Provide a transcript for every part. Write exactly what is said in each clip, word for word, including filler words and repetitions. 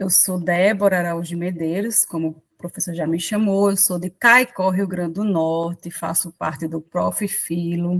Eu sou Débora Araújo de Medeiros, como o professor já me chamou, eu sou de Caicó, Rio Grande do Norte, faço parte do Prof. Filo.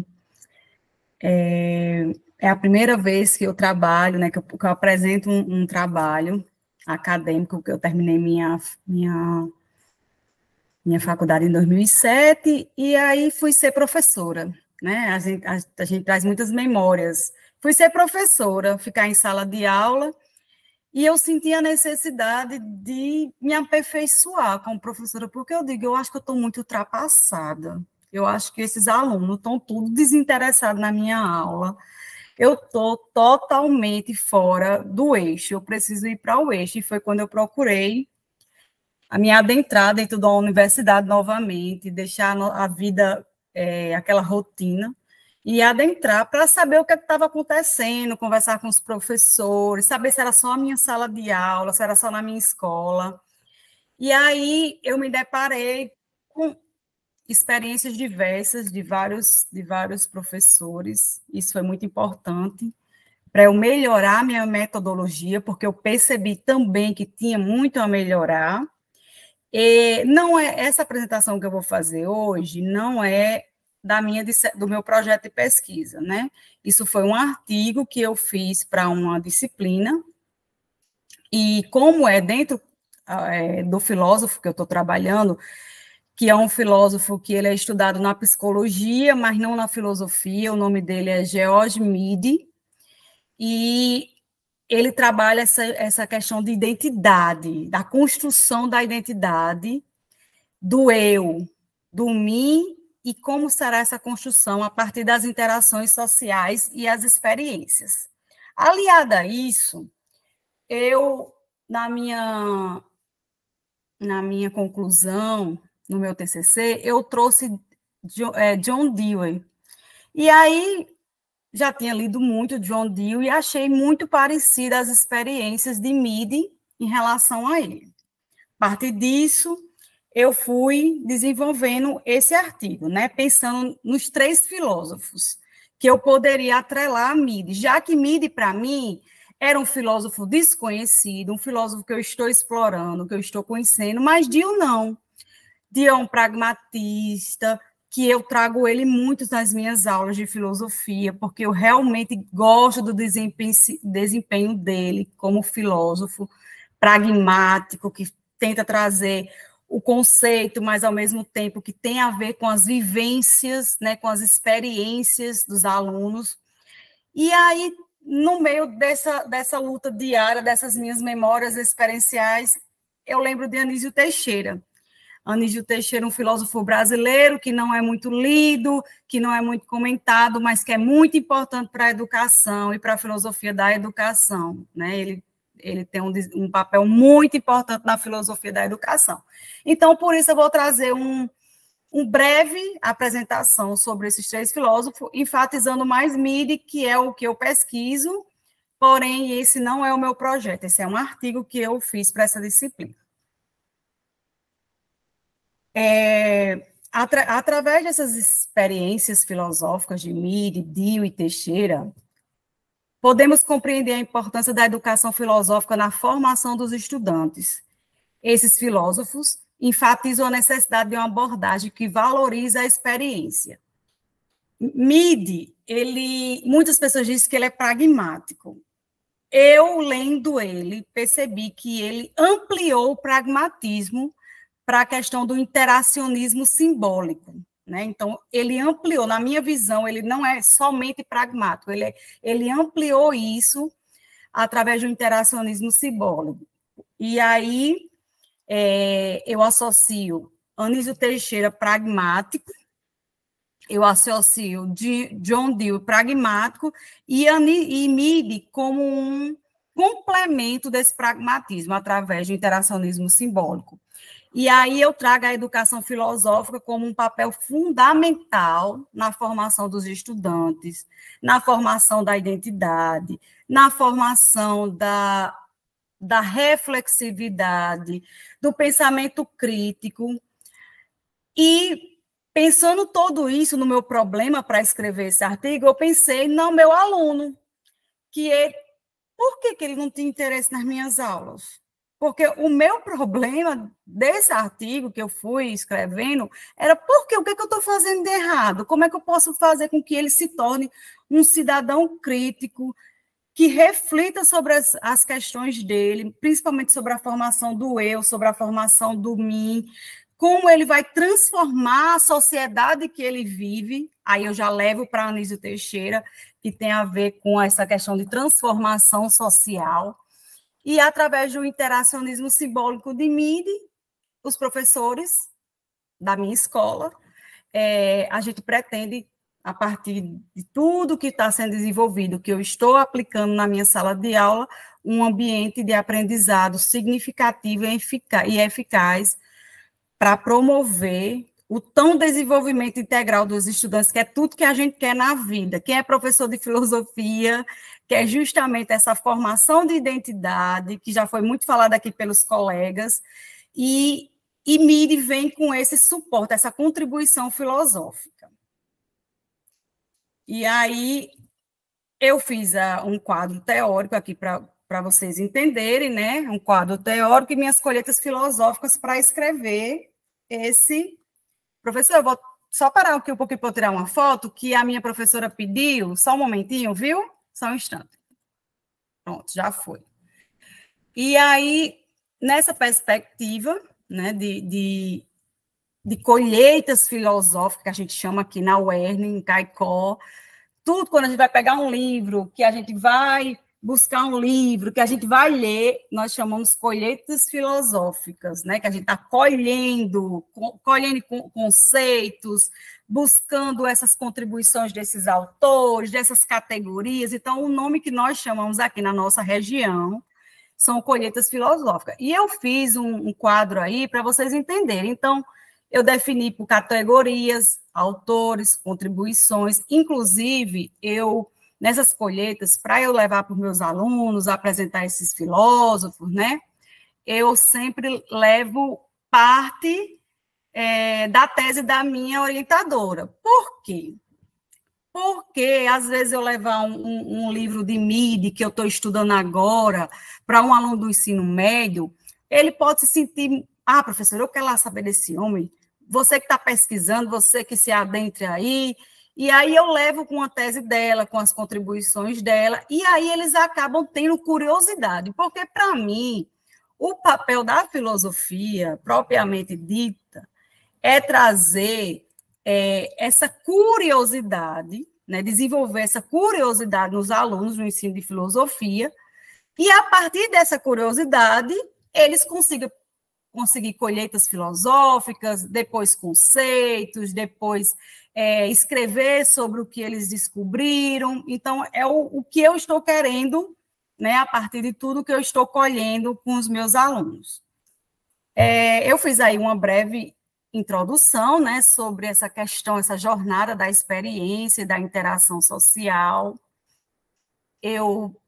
É, é a primeira vez que eu trabalho, né, que eu, que eu apresento um, um trabalho acadêmico, que eu terminei minha, minha, minha faculdade em dois mil e sete, e aí fui ser professora, né, a gente, a, a gente traz muitas memórias. Fui ser professora, ficar em sala de aula, e eu senti a necessidade de me aperfeiçoar como professora, porque eu digo, eu acho que eu estou muito ultrapassada. Eu acho que esses alunos estão tudo desinteressados na minha aula. Eu estou totalmente fora do eixo, eu preciso ir para o eixo. E foi quando eu procurei a minha adentrada dentro da universidade novamente, deixar a vida, é, aquela rotina, e adentrar para saber o que estava acontecendo, conversar com os professores, saber se era só a minha sala de aula, se era só na minha escola. E aí eu me deparei com experiências diversas de vários, de vários professores, isso foi muito importante para eu melhorar minha metodologia, porque eu percebi também que tinha muito a melhorar. E não é essa apresentação que eu vou fazer hoje, não é da minha, do meu projeto de pesquisa, né? Isso foi um artigo que eu fiz para uma disciplina, e como é dentro é, do filósofo que eu estou trabalhando, que é um filósofo que ele é estudado na psicologia, mas não na filosofia, o nome dele é George Mead, e ele trabalha essa, essa questão de identidade, da construção da identidade, do eu, do mim, e como será essa construção a partir das interações sociais e as experiências. Aliada a isso, eu, na minha, na minha conclusão, no meu T C C, eu trouxe John, é, John Dewey. E aí, já tinha lido muito John Dewey e achei muito parecida as experiências de Mead em relação a ele. A partir disso, eu fui desenvolvendo esse artigo, né, pensando nos três filósofos que eu poderia atrelar a Mead, já que Mead, para mim, era um filósofo desconhecido, um filósofo que eu estou explorando, que eu estou conhecendo, mas Dewey não. Dewey é um pragmatista, que eu trago ele muito nas minhas aulas de filosofia, porque eu realmente gosto do desempenho, desempenho dele como filósofo pragmático, que tenta trazer o conceito, mas ao mesmo tempo que tem a ver com as vivências, né, com as experiências dos alunos. E aí, no meio dessa, dessa luta diária, dessas minhas memórias experienciais, eu lembro de Anísio Teixeira. Anísio Teixeira, um filósofo brasileiro que não é muito lido, que não é muito comentado, mas que é muito importante para a educação e para a filosofia da educação, né? Ele Ele tem um, um papel muito importante na filosofia da educação. Então, por isso, eu vou trazer um, um breve apresentação sobre esses três filósofos, enfatizando mais Mead, que é o que eu pesquiso, porém, esse não é o meu projeto, esse é um artigo que eu fiz para essa disciplina. É, atra, através dessas experiências filosóficas de Mead, Dewey e Teixeira, podemos compreender a importância da educação filosófica na formação dos estudantes. Esses filósofos enfatizam a necessidade de uma abordagem que valoriza a experiência. Mead, ele, muitas pessoas dizem que ele é pragmático. Eu, lendo ele, percebi que ele ampliou o pragmatismo para a questão do interacionismo simbólico. Né? Então, ele ampliou, na minha visão, ele não é somente pragmático, ele, é, ele ampliou isso através do interacionismo simbólico. E aí, é, eu associo Anísio Teixeira pragmático, eu associo de John Dewey pragmático e, e Mead como um complemento desse pragmatismo através do interacionismo simbólico. E aí eu trago a educação filosófica como um papel fundamental na formação dos estudantes, na formação da identidade, na formação da, da reflexividade, do pensamento crítico. E, pensando tudo isso no meu problema para escrever esse artigo, eu pensei no meu aluno, que ele, por que, que ele não tinha interesse nas minhas aulas? Porque o meu problema desse artigo que eu fui escrevendo era porque o que, é que eu estou fazendo de errado? Como é que eu posso fazer com que ele se torne um cidadão crítico, que reflita sobre as, as questões dele, principalmente sobre a formação do eu, sobre a formação do mim, como ele vai transformar a sociedade que ele vive. Aí eu já levo para a Anísio Teixeira, que tem a ver com essa questão de transformação social. E, através do interacionismo simbólico de Mead, os professores da minha escola, é, a gente pretende, a partir de tudo que está sendo desenvolvido, que eu estou aplicando na minha sala de aula, um ambiente de aprendizado significativo e eficaz, e eficaz para promover o tão desenvolvimento integral dos estudantes, que é tudo que a gente quer na vida. Quem é professor de filosofia quer justamente essa formação de identidade, que já foi muito falada aqui pelos colegas, e, e Mead vem com esse suporte, essa contribuição filosófica. E aí, eu fiz a, um quadro teórico aqui para vocês entenderem, né? Um quadro teórico e minhas colheitas filosóficas para escrever esse... Professor, eu vou só parar aqui um pouquinho para eu tirar uma foto que a minha professora pediu, só um momentinho, viu? Só um instante. Pronto, já foi. E aí, nessa perspectiva, né, de, de, de colheitas filosóficas, que a gente chama aqui na U E R N, em Caicó, tudo quando a gente vai pegar um livro, que a gente vai buscar um livro, que a gente vai ler, nós chamamos colheitas filosóficas, né? Que a gente está colhendo, colhendo conceitos, buscando essas contribuições desses autores, dessas categorias. Então, o nome que nós chamamos aqui na nossa região são colheitas filosóficas. E eu fiz um, um quadro aí para vocês entenderem. Então, eu defini por categorias, autores, contribuições, inclusive, eu... nessas colheitas, para eu levar para os meus alunos, apresentar esses filósofos, né? Eu sempre levo parte é, da tese da minha orientadora. Por quê? Porque, às vezes, eu levar um, um, um livro de Mead, que eu estou estudando agora, para um aluno do ensino médio, ele pode se sentir, ah, professor, eu quero lá saber desse homem, você que está pesquisando, você que se adentre aí. E aí eu levo com a tese dela, com as contribuições dela, e aí eles acabam tendo curiosidade, porque, para mim, o papel da filosofia, propriamente dita, é trazer é, essa curiosidade, né, desenvolver essa curiosidade nos alunos no ensino de filosofia, e, a partir dessa curiosidade, eles consigam conseguir colheitas filosóficas, depois conceitos, depois é, escrever sobre o que eles descobriram. Então, é o, o que eu estou querendo, né, a partir de tudo que eu estou colhendo com os meus alunos. É, eu fiz aí uma breve introdução, né, sobre essa questão, essa jornada da experiência e da interação social. Eu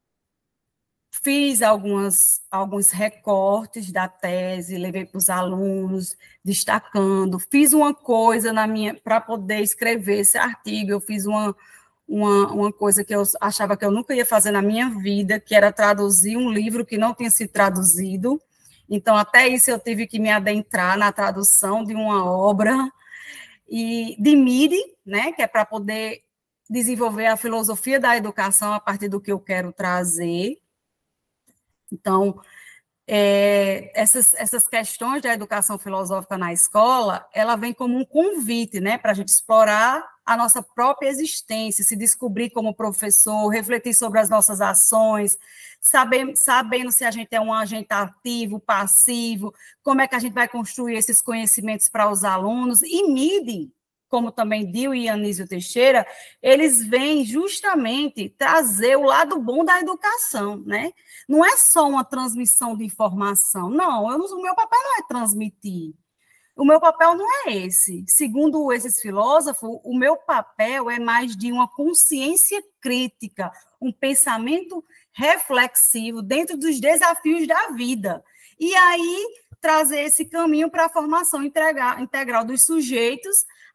fiz algumas, alguns recortes da tese, levei para os alunos, destacando. Fiz uma coisa na minha para poder escrever esse artigo. Eu fiz uma, uma, uma coisa que eu achava que eu nunca ia fazer na minha vida, que era traduzir um livro que não tinha sido traduzido. Então, até isso eu tive que me adentrar na tradução de uma obra e de Mead, né, que é para poder desenvolver a filosofia da educação a partir do que eu quero trazer. Então, é, essas, essas questões da educação filosófica na escola, ela vem como um convite, né, para a gente explorar a nossa própria existência, se descobrir como professor, refletir sobre as nossas ações, saber, sabendo se a gente é um agente ativo, passivo, como é que a gente vai construir esses conhecimentos para os alunos. E Mead, como também Dio e Anísio Teixeira, eles vêm justamente trazer o lado bom da educação, né? Não é só uma transmissão de informação, não, eu não, o meu papel não é transmitir, o meu papel não é esse. Segundo esses filósofos, o meu papel é mais de uma consciência crítica, um pensamento reflexivo dentro dos desafios da vida. E aí, trazer esse caminho para a formação integral dos sujeitos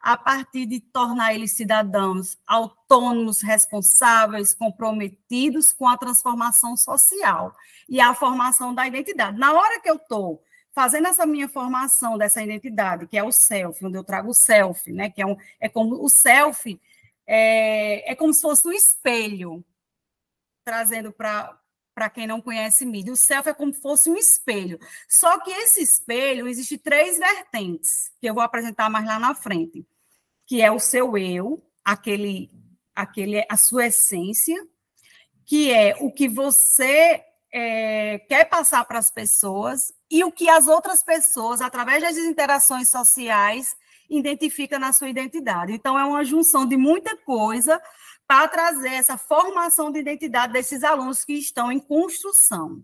a partir de tornar eles cidadãos autônomos, responsáveis, comprometidos com a transformação social e a formação da identidade. Na hora que eu estou fazendo essa minha formação dessa identidade, que é o self, onde eu trago o self, né, que é, um, é como o self é, é como se fosse um espelho, trazendo para para quem não conhece mídia. O self é como se fosse um espelho. Só que esse espelho, existe três vertentes, que eu vou apresentar mais lá na frente, que é o seu eu, aquele, aquele, a sua essência, que é o que você é, quer passar para as pessoas e o que as outras pessoas, através das interações sociais, identificam na sua identidade. Então, é uma junção de muita coisa para trazer essa formação de identidade desses alunos que estão em construção.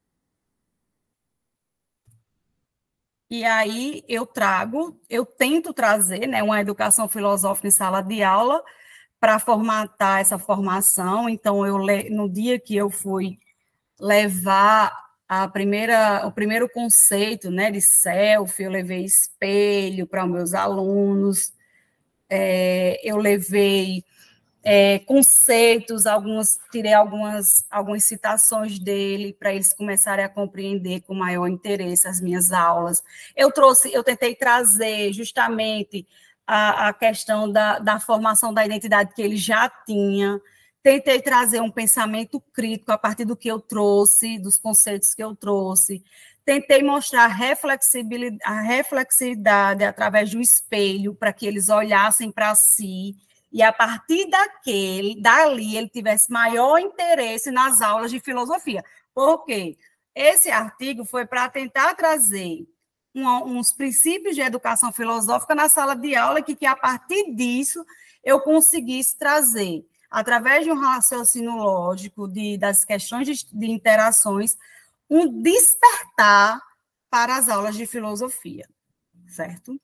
E aí eu trago, eu tento trazer, né, uma educação filosófica em sala de aula para formatar essa formação. Então, eu no dia que eu fui levar a primeira, o primeiro conceito, né, de self, eu levei espelho para os meus alunos, é, eu levei É, conceitos, algumas, tirei algumas, algumas citações dele para eles começarem a compreender com maior interesse as minhas aulas. Eu trouxe, eu tentei trazer justamente a, a questão da, da formação da identidade que ele já tinha, tentei trazer um pensamento crítico a partir do que eu trouxe, dos conceitos que eu trouxe, tentei mostrar a reflexibilidade, a reflexividade através do espelho para que eles olhassem para si, e a partir daquele, dali, ele tivesse maior interesse nas aulas de filosofia. Por quê? Esse artigo foi para tentar trazer um, uns princípios de educação filosófica na sala de aula, que, que a partir disso eu conseguisse trazer, através de um raciocínio lógico, de, das questões de, de interações, um despertar para as aulas de filosofia, certo?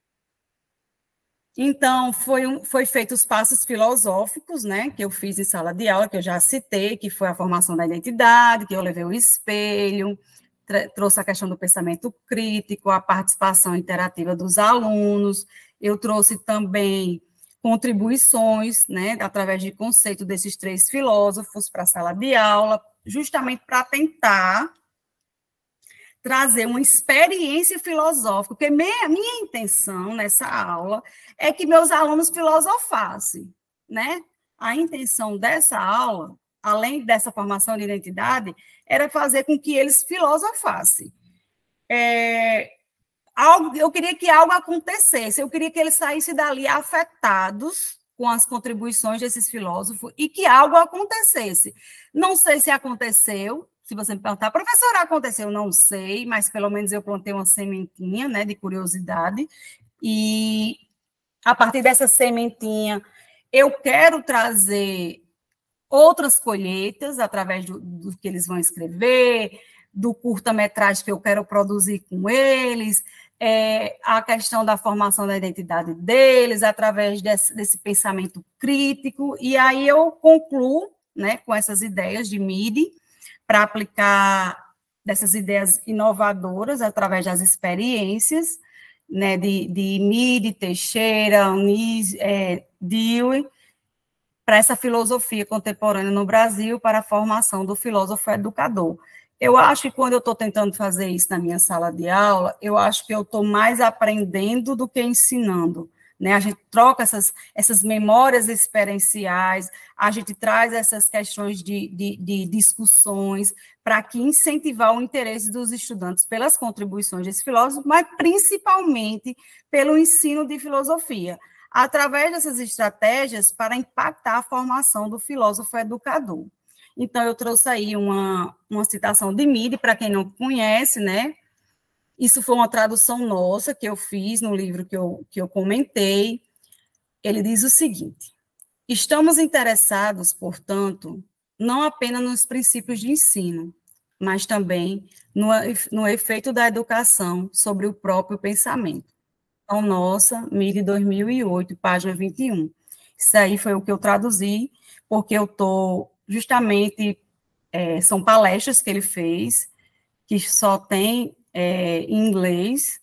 Então, foi, um, foi feito os passos filosóficos, né, que eu fiz em sala de aula, que eu já citei, que foi a formação da identidade, que eu levei o espelho, trouxe a questão do pensamento crítico, a participação interativa dos alunos, eu trouxe também contribuições, né, através de conceito desses três filósofos para a sala de aula, justamente para tentar trazer uma experiência filosófica, porque minha, minha intenção nessa aula é que meus alunos filosofassem, né? A intenção dessa aula, além dessa formação de identidade, era fazer com que eles filosofassem. É, algo, eu queria que algo acontecesse, eu queria que eles saíssem dali afetados com as contribuições desses filósofos e que algo acontecesse. Não sei se aconteceu. Se você me perguntar, professora, aconteceu? Não sei, mas pelo menos eu plantei uma sementinha, né, de curiosidade, e a partir dessa sementinha eu quero trazer outras colheitas através do, do que eles vão escrever, do curta-metragem que eu quero produzir com eles, é, a questão da formação da identidade deles, através desse, desse pensamento crítico, e aí eu concluo, né, com essas ideias de M I D, para aplicar dessas ideias inovadoras através das experiências, né, de, de M I D, Teixeira, Anísio, é, Dewey, para essa filosofia contemporânea no Brasil, para a formação do filósofo educador. Eu acho que quando eu estou tentando fazer isso na minha sala de aula, eu acho que eu estou mais aprendendo do que ensinando. Né? A gente troca essas, essas memórias experienciais, a gente traz essas questões de, de, de discussões para que incentivar o interesse dos estudantes pelas contribuições desse filósofo, mas principalmente pelo ensino de filosofia, através dessas estratégias para impactar a formação do filósofo educador. Então, eu trouxe aí uma, uma citação de M I D, para quem não conhece, né? Isso foi uma tradução nossa que eu fiz no livro que eu, que eu comentei. Ele diz o seguinte: estamos interessados, portanto, não apenas nos princípios de ensino, mas também no, no efeito da educação sobre o próprio pensamento. Então, nossa, M I D dois mil e oito, página vinte e um. Isso aí foi o que eu traduzi, porque eu estou justamente, é, são palestras que ele fez, que só tem é, em inglês,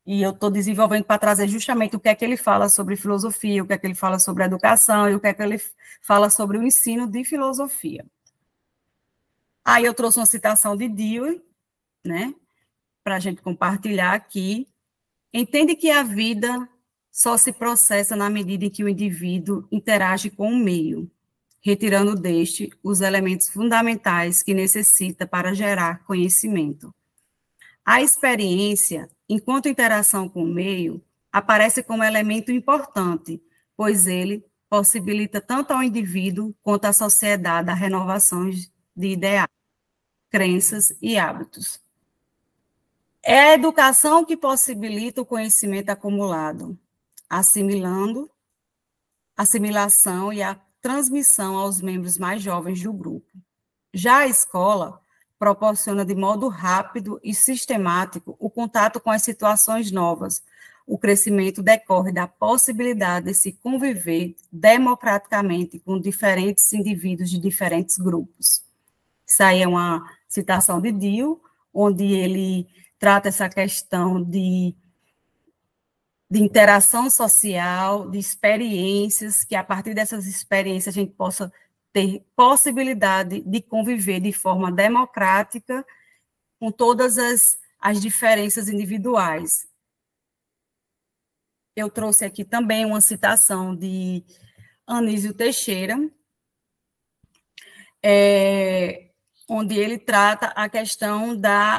e eu estou desenvolvendo para trazer justamente o que é que ele fala sobre filosofia, o que é que ele fala sobre educação, e o que é que ele fala sobre o ensino de filosofia. Aí eu trouxe uma citação de Dewey, né, para a gente compartilhar aqui. Entende que a vida só se processa na medida em que o indivíduo interage com o meio, retirando deste os elementos fundamentais que necessita para gerar conhecimento. A experiência, enquanto interação com o meio, aparece como elemento importante, pois ele possibilita tanto ao indivíduo quanto à sociedade a renovação de ideais, crenças e hábitos. É a educação que possibilita o conhecimento acumulado, assimilando, assimilação e a transmissão aos membros mais jovens do grupo. Já a escola proporciona de modo rápido e sistemático o contato com as situações novas. O crescimento decorre da possibilidade de se conviver democraticamente com diferentes indivíduos de diferentes grupos. Isso aí é uma citação de Dewey, onde ele trata essa questão de, de interação social, de experiências, que a partir dessas experiências a gente possa ter possibilidade de conviver de forma democrática com todas as, as diferenças individuais. Eu trouxe aqui também uma citação de Anísio Teixeira, é, onde ele trata a questão da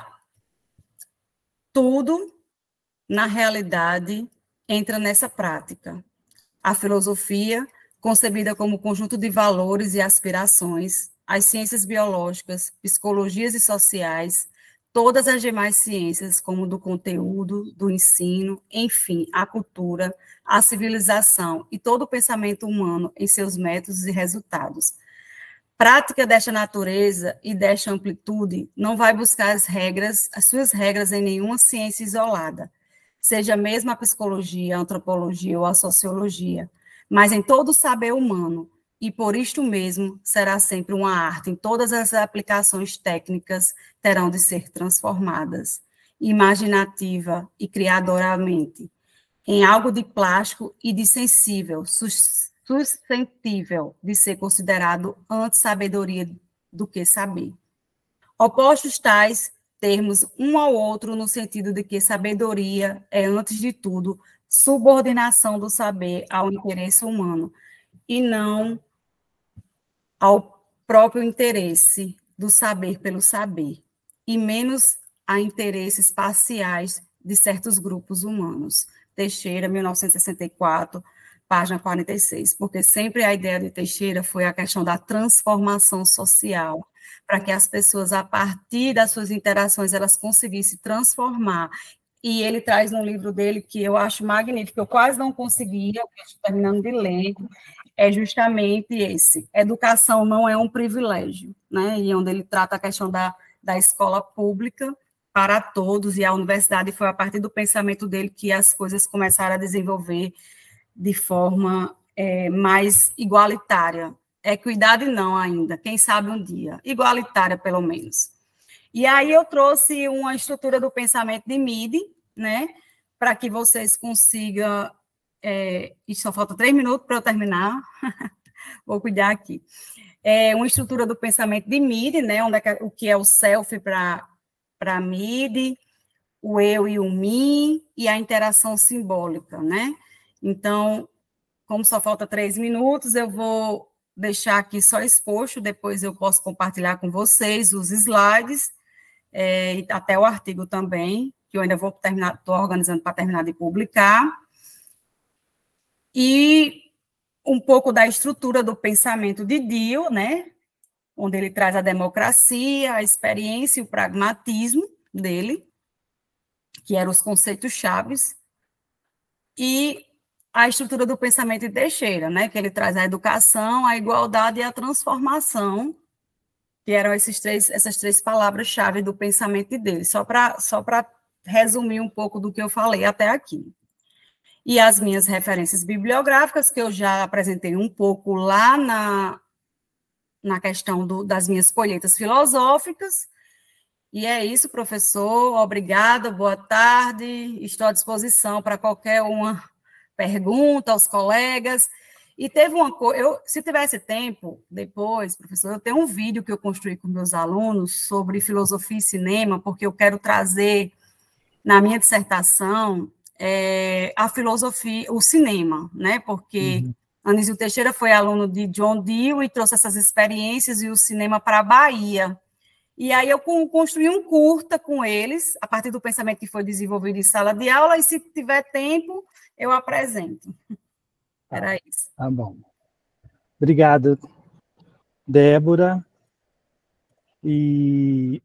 tudo, na realidade, entra nessa prática. A filosofia, concebida como conjunto de valores e aspirações, as ciências biológicas, psicologias e sociais, todas as demais ciências, como do conteúdo, do ensino, enfim, a cultura, a civilização e todo o pensamento humano em seus métodos e resultados. Prática desta natureza e desta amplitude não vai buscar as regras, as suas regras em nenhuma ciência isolada, seja mesmo a psicologia, a antropologia ou a sociologia, mas em todo o saber humano, e por isto mesmo será sempre uma arte, em todas as aplicações técnicas terão de ser transformadas, imaginativa e criadoramente, em algo de plástico e de sensível, suscetível de ser considerado antes sabedoria do que saber. Opostos tais termos um ao outro no sentido de que sabedoria é, antes de tudo, subordinação do saber ao interesse humano e não ao próprio interesse do saber pelo saber, e menos a interesses parciais de certos grupos humanos. Teixeira, mil novecentos e sessenta e quatro, página quarenta e seis, porque sempre a ideia de Teixeira foi a questão da transformação social, para que as pessoas, a partir das suas interações, elas conseguissem transformar. E ele traz no livro dele, que eu acho magnífico, eu quase não conseguia, estou terminando de ler, é justamente esse, educação não é um privilégio, né? E onde ele trata a questão da, da escola pública para todos, e a universidade foi a partir do pensamento dele que as coisas começaram a desenvolver de forma é, mais igualitária. Equidade não ainda, quem sabe um dia, igualitária pelo menos. E aí eu trouxe uma estrutura do pensamento de Mead, né, para que vocês consigam, é, e só falta três minutos para eu terminar, vou cuidar aqui. É uma estrutura do pensamento de Mead, né, onde é, o que é o self para para Mead, o eu e o mim, e a interação simbólica, né? Então, como só falta três minutos, eu vou deixar aqui só exposto, depois eu posso compartilhar com vocês os slides, é, até o artigo também, que eu ainda vou terminar, estou organizando para terminar de publicar, e um pouco da estrutura do pensamento de Dewey, né, onde ele traz a democracia, a experiência e o pragmatismo dele, que eram os conceitos chaves, e a estrutura do pensamento de Teixeira, né, que ele traz a educação, a igualdade e a transformação, que eram esses três, essas três palavras-chave do pensamento dele, só para só para resumir um pouco do que eu falei até aqui. E as minhas referências bibliográficas, que eu já apresentei um pouco lá na, na questão do, das minhas colheitas filosóficas, E é isso, professor. Obrigada, boa tarde. Estou à disposição para qualquer uma pergunta aos colegas. E teve uma coisa, eu, se tivesse tempo, depois, professor, eu tenho um vídeo que eu construí com meus alunos sobre filosofia e cinema, porque eu quero trazer na minha dissertação é, a filosofia, o cinema, né? Porque uhum. Anísio Teixeira foi aluno de John Dewey e trouxe essas experiências e o cinema para a Bahia. E aí eu construí um curta com eles, a partir do pensamento que foi desenvolvido em sala de aula, e se tiver tempo, eu apresento. Tá, Era isso. Tá bom. Obrigado, Débora. E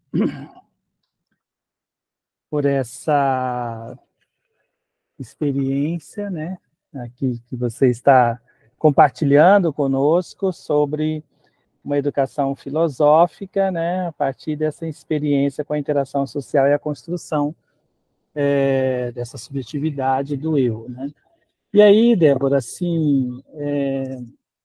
por essa experiência, né, aqui que você está compartilhando conosco sobre uma educação filosófica, né, a partir dessa experiência com a interação social e a construção é, dessa subjetividade do eu, né? E aí, Débora, assim, é,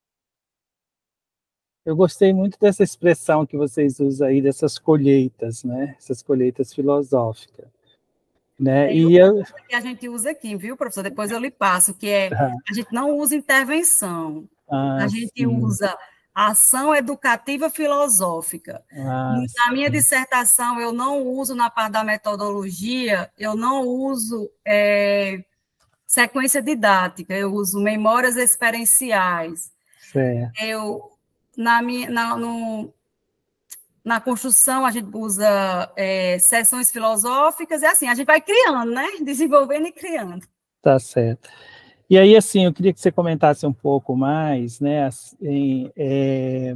eu gostei muito dessa expressão que vocês usam aí, dessas colheitas, né, essas colheitas filosóficas. Né? É, e eu... que a gente usa aqui, viu, professor? Depois eu lhe passo, que é, a gente não usa intervenção, ah, a gente sim. usa ação educativa filosófica. Ah, na minha sim. dissertação, eu não uso, na parte da metodologia, eu não uso é, sequência didática, eu uso memórias experienciais. Certo. Eu, na minha, na, no, Na construção, a gente usa é, sessões filosóficas, e assim, a gente vai criando, né? Desenvolvendo e criando. Tá certo. E aí, assim, eu queria que você comentasse um pouco mais, né? Assim, é,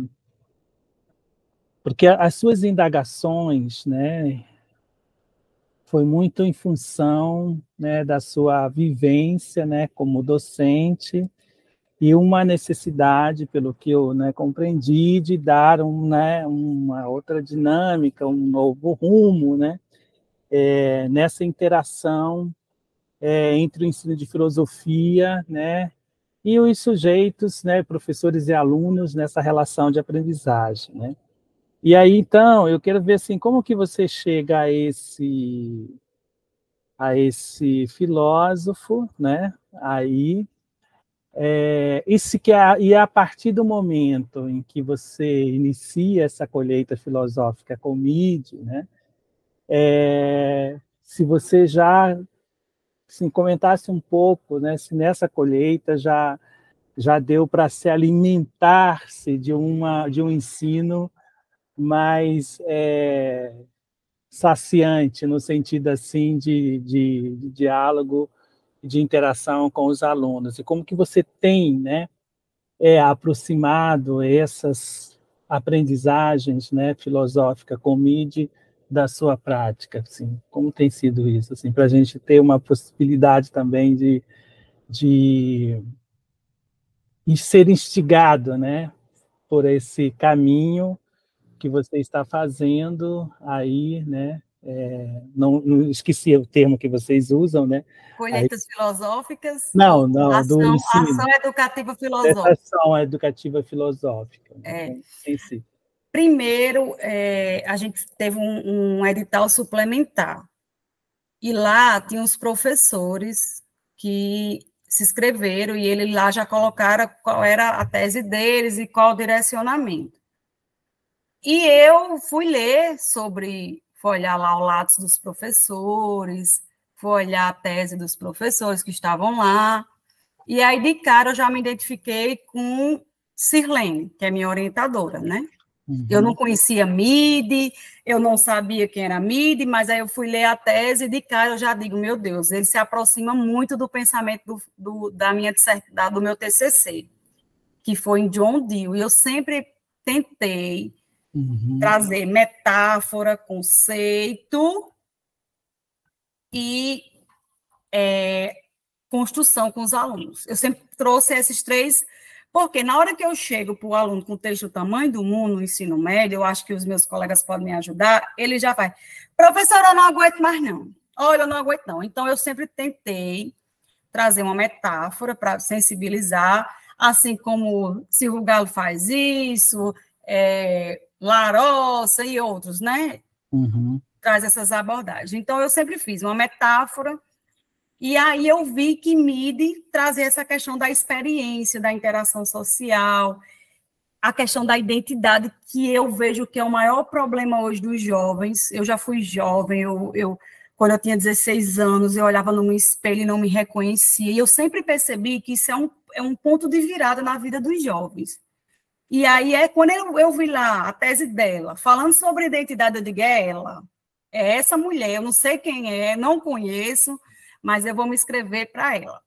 porque as suas indagações, né? Foi muito em função, né, da sua vivência, né? Como docente, e uma necessidade, pelo que eu, né, compreendi, de dar um, né, uma outra dinâmica, um novo rumo, né, é, nessa interação é, entre o ensino de filosofia, né, e os sujeitos, né, professores e alunos nessa relação de aprendizagem, né. E aí, então, eu quero ver assim, como que você chega a esse a esse filósofo, né, aí É, isso que é, e é a partir do momento em que você inicia essa colheita filosófica com o M I D, né, é, se você já se comentasse um pouco, né, se nessa colheita já, já deu para se alimentar-se de, uma, de um ensino mais é, saciante, no sentido assim de, de, de diálogo, de interação com os alunos, e como que você tem, né, é aproximado essas aprendizagens, né, filosóficas com o M I D da sua prática, assim, como tem sido isso, assim, para a gente ter uma possibilidade também de, de, de ser instigado, né, por esse caminho que você está fazendo aí, né, é, não, não esqueci o termo que vocês usam, né? Colheitas aí, filosóficas? Não, não, ação, do ensino. Ação educativa filosófica. Ação educativa filosófica. É. Né, em si. Primeiro, é, a gente teve um, um edital suplementar, e lá tinha os professores que se inscreveram, e eles lá já colocaram qual era a tese deles e qual o direcionamento. E eu fui ler sobre, fui olhar lá o lápis dos professores, fui olhar a tese dos professores que estavam lá, e aí de cara eu já me identifiquei com Sirlene, que é minha orientadora, né? Uhum. Eu não conhecia M I D, eu não sabia quem era M I D, mas aí eu fui ler a tese e de cara eu já digo, meu Deus, ele se aproxima muito do pensamento do, do, da minha, da, do meu T C C, que foi em John Dewey. Eu sempre tentei uhum. trazer metáfora, conceito e é, construção com os alunos. Eu sempre trouxe esses três, porque na hora que eu chego para o aluno com o texto do tamanho do mundo no ensino médio, eu acho que os meus colegas podem me ajudar, ele já faz, professora, eu não aguento mais não. Olha, eu não aguento não. Então, eu sempre tentei trazer uma metáfora para sensibilizar, assim como Silvio Galo faz isso, é, Larossa e outros, né? Uhum. traz essas abordagens. Então, eu sempre fiz uma metáfora, e aí eu vi que M I D trazia essa questão da experiência, da interação social, a questão da identidade, que eu vejo que é o maior problema hoje dos jovens. Eu já fui jovem, eu, eu, quando eu tinha dezesseis anos, eu olhava num espelho e não me reconhecia, e eu sempre percebi que isso é um, é um ponto de virada na vida dos jovens. E aí, é quando eu, eu vi lá a tese dela, falando sobre identidade, eu digo, é ela, é essa mulher, eu não sei quem é, não conheço, mas eu vou me inscrever para ela.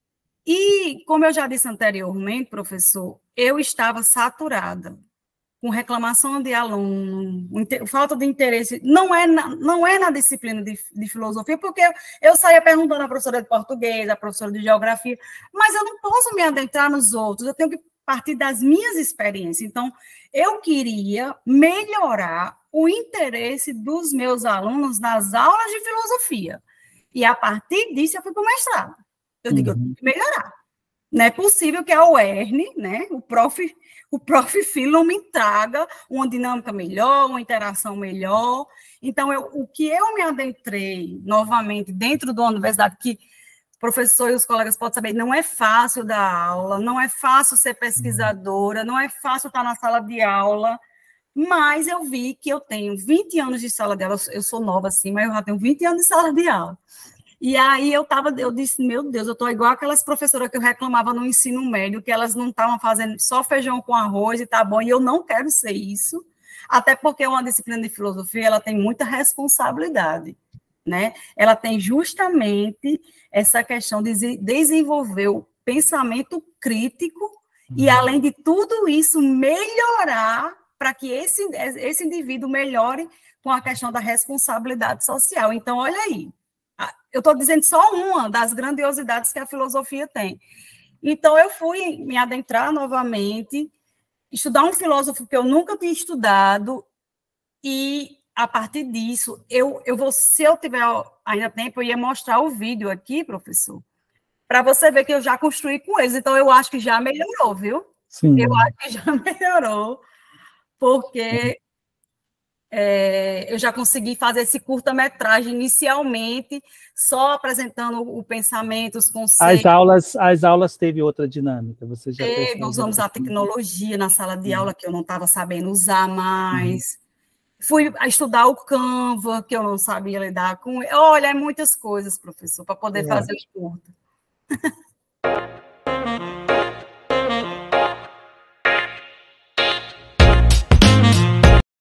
E, como eu já disse anteriormente, professor, eu estava saturada, com reclamação de aluno, falta de interesse, não é na, não é na disciplina de, de filosofia, porque eu saía perguntando à professora de português, à professora de geografia, mas eu não posso me adentrar nos outros, eu tenho que partir das minhas experiências. Então, eu queria melhorar o interesse dos meus alunos nas aulas de filosofia. E, a partir disso, eu fui para o mestrado. Eu digo, uhum. eu tenho que melhorar. Não é possível que a U E R N, né, o prof, o prof Filo não me traga uma dinâmica melhor, uma interação melhor. Então, eu, o que eu me adentrei novamente dentro da universidade, que o professor e os colegas podem saber, não é fácil dar aula, não é fácil ser pesquisadora, não é fácil estar na sala de aula, mas eu vi que eu tenho vinte anos de sala de aula, eu sou nova assim, mas eu já tenho vinte anos de sala de aula. E aí eu tava, eu disse, meu Deus, eu estou igual aquelas professoras que eu reclamava no ensino médio, que elas não estavam fazendo só feijão com arroz e tá bom, e eu não quero ser isso, até porque uma disciplina de filosofia, ela tem muita responsabilidade, né? Ela tem justamente essa questão de desenvolver o pensamento crítico uhum. e, além de tudo isso, melhorar para que esse, esse indivíduo melhore com a questão da responsabilidade social. Então, olha aí, eu estou dizendo só uma das grandiosidades que a filosofia tem. Então, eu fui me adentrar novamente, estudar um filósofo que eu nunca tinha estudado, e, a partir disso, eu, eu vou, se eu tiver ainda tempo, eu ia mostrar o vídeo aqui, professor, para você ver que eu já construí com eles. Então, eu acho que já melhorou, viu? Sim. Eu acho que já melhorou, porque é, eu já consegui fazer esse curta-metragem inicialmente, só apresentando o pensamento, os conceitos. As aulas, as aulas teve outra dinâmica, você já teve, usamos a tecnologia na sala de aula, que eu não estava sabendo usar mais. Uhum. Fui estudar o Canva, que eu não sabia lidar com. Olha, é muitas coisas, professor, para poder é. fazer o curto.